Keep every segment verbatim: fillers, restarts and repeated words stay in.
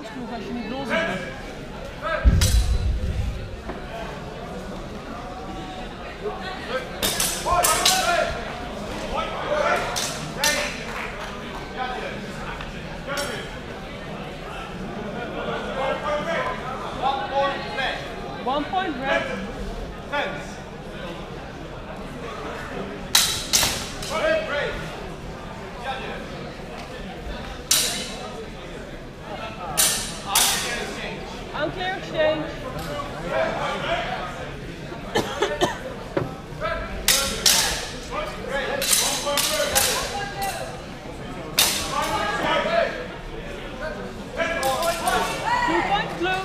fout genoeg als je niet los bent. One point red. Fence. Red break. Judges. Unclear exchange. Two points blue.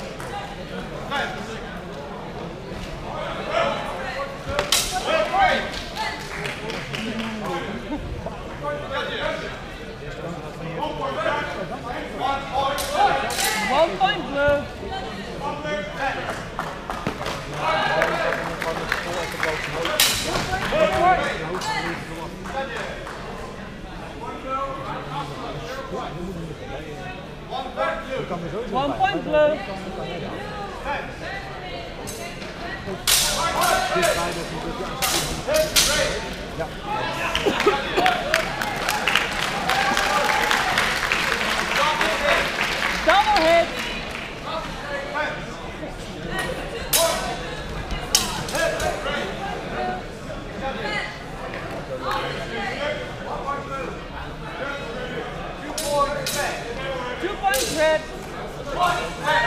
One point blue. One point blue. Double hit. Two points red.